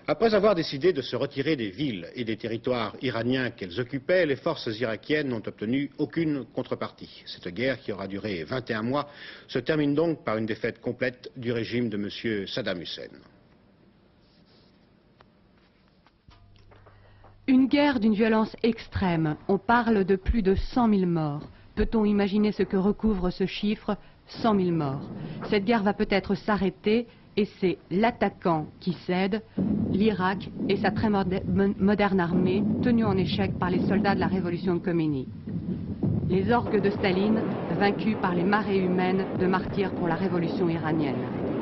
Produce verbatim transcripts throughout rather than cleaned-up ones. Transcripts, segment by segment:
Après avoir décidé de se retirer des villes et des territoires iraniens qu'elles occupaient, les forces irakiennes n'ont obtenu aucune contrepartie. Cette guerre, qui aura duré vingt et un mois, se termine donc par une défaite complète du régime de M. Saddam Hussein. Une guerre d'une violence extrême. On parle de plus de cent mille morts. Peut-on imaginer ce que recouvre ce chiffre? cent mille morts. Cette guerre va peut-être s'arrêter et c'est l'attaquant qui cède, l'Irak et sa très moderne armée tenue en échec par les soldats de la révolution de Khomeini. Les orgues de Staline vaincus par les marées humaines de martyrs pour la révolution iranienne.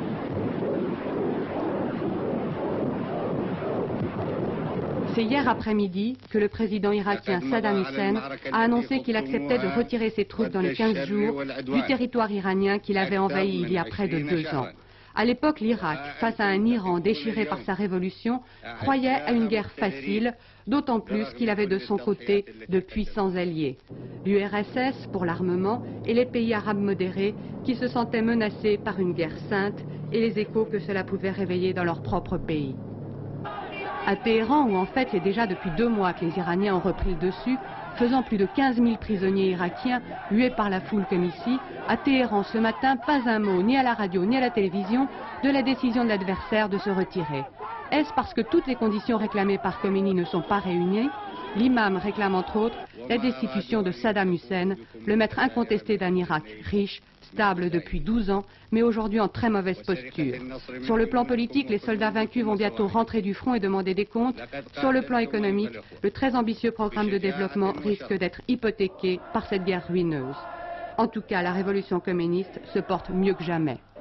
C'est hier après-midi que le président irakien Saddam Hussein a annoncé qu'il acceptait de retirer ses troupes dans les quinze jours du territoire iranien qu'il avait envahi il y a près de deux ans. À l'époque, l'Irak, face à un Iran déchiré par sa révolution, croyait à une guerre facile, d'autant plus qu'il avait de son côté de puissants alliés. L'U R S S pour l'armement et les pays arabes modérés qui se sentaient menacés par une guerre sainte et les échos que cela pouvait réveiller dans leur propre pays. À Téhéran, où en fait c'est déjà depuis deux mois que les Iraniens ont repris le dessus, faisant plus de quinze mille prisonniers irakiens hués par la foule comme ici, à Téhéran ce matin, pas un mot, ni à la radio ni à la télévision, de la décision de l'adversaire de se retirer. Est-ce parce que toutes les conditions réclamées par Khomeini ne sont pas réunies? L'imam réclame entre autres la destitution de Saddam Hussein, le maître incontesté d'un Irak riche, stable depuis douze ans, mais aujourd'hui en très mauvaise posture. Sur le plan politique, les soldats vaincus vont bientôt rentrer du front et demander des comptes. Sur le plan économique, le très ambitieux programme de développement risque d'être hypothéqué par cette guerre ruineuse. En tout cas, la révolution communiste se porte mieux que jamais.